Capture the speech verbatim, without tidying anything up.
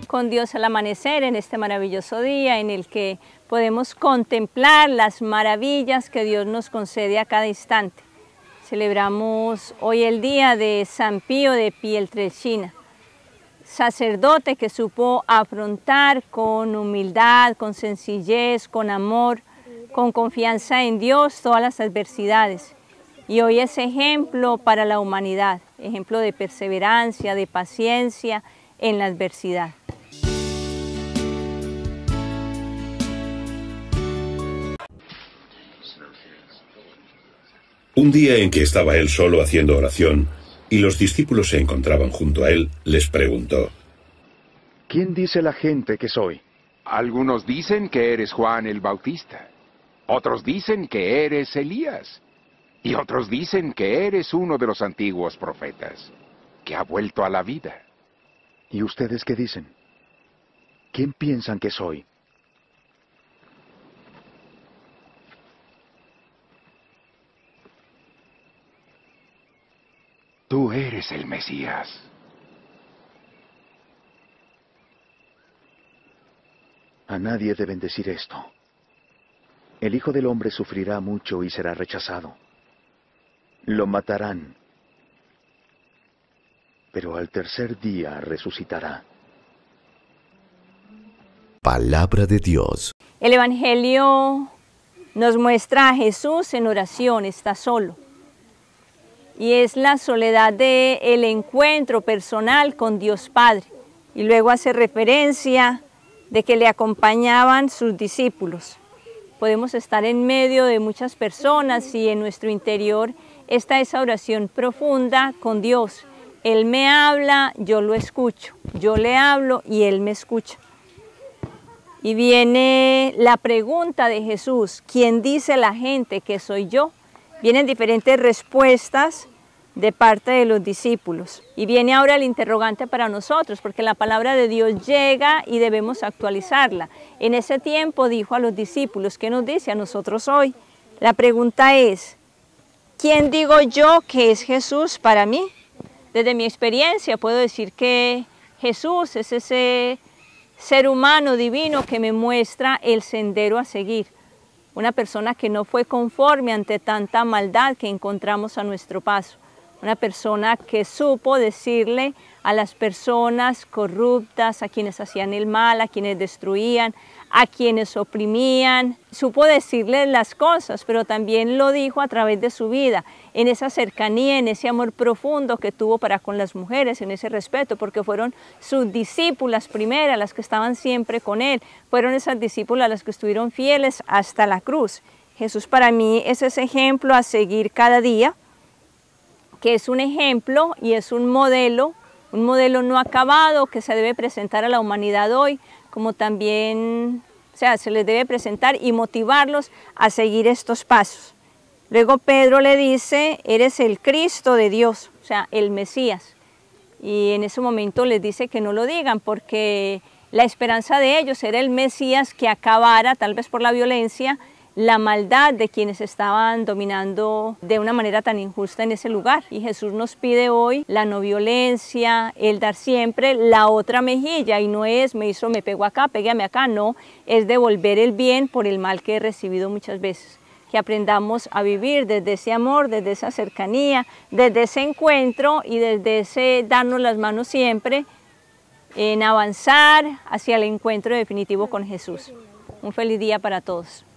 con Dios al amanecer en este maravilloso día en el que podemos contemplar las maravillas que Dios nos concede a cada instante. Celebramos hoy el día de San Pío de Pietrelcina, sacerdote que supo afrontar con humildad, con sencillez, con amor, con confianza en Dios todas las adversidades. Y hoy es ejemplo para la humanidad, ejemplo de perseverancia, de paciencia en la adversidad. Un día en que estaba él solo haciendo oración y los discípulos se encontraban junto a él, les preguntó: ¿Quién dice la gente que soy? Algunos dicen que eres Juan el Bautista, otros dicen que eres Elías, y otros dicen que eres uno de los antiguos profetas, que ha vuelto a la vida. ¿Y ustedes qué dicen? ¿Quién piensan que soy? Tú eres el Mesías. A nadie deben decir esto. El Hijo del Hombre sufrirá mucho y será rechazado. Lo matarán, pero al tercer día resucitará. Palabra de Dios. El Evangelio nos muestra a Jesús en oración, está solo. Y es la soledad del encuentro personal con Dios Padre. Y luego hace referencia de que le acompañaban sus discípulos. Podemos estar en medio de muchas personas y en nuestro interior está esa oración profunda con Dios. Él me habla, yo lo escucho. Yo le hablo y Él me escucha. Y viene la pregunta de Jesús: ¿quién dice la gente que soy yo? Vienen diferentes respuestas de parte de los discípulos. Y viene ahora el interrogante para nosotros, porque la palabra de Dios llega y debemos actualizarla. En ese tiempo dijo a los discípulos, ¿qué nos dice a nosotros hoy? La pregunta es: ¿quién digo yo que es Jesús para mí? Desde mi experiencia puedo decir que Jesús es ese ser humano divino que me muestra el sendero a seguir. Una persona que no fue conforme ante tanta maldad que encontramos a nuestro paso. Una persona que supo decirle a las personas corruptas, a quienes hacían el mal, a quienes destruían, a quienes oprimían, supo decirles las cosas, pero también lo dijo a través de su vida, en esa cercanía, en ese amor profundo que tuvo para con las mujeres, en ese respeto, porque fueron sus discípulas primeras, las que estaban siempre con él, fueron esas discípulas las que estuvieron fieles hasta la cruz. Jesús para mí es ese ejemplo a seguir cada día, que es un ejemplo y es un modelo, un modelo no acabado que se debe presentar a la humanidad hoy, como también, o sea, se les debe presentar y motivarlos a seguir estos pasos. Luego Pedro le dice: eres el Cristo de Dios, o sea, el Mesías. Y en ese momento les dice que no lo digan, porque la esperanza de ellos era el Mesías que acabara, tal vez por la violencia, la maldad de quienes estaban dominando de una manera tan injusta en ese lugar. Y Jesús nos pide hoy la no violencia, el dar siempre la otra mejilla, y no es me hizo, me pegó acá, pégueme acá, no, es devolver el bien por el mal que he recibido muchas veces. Que aprendamos a vivir desde ese amor, desde esa cercanía, desde ese encuentro y desde ese darnos las manos siempre en avanzar hacia el encuentro definitivo con Jesús. Un feliz día para todos.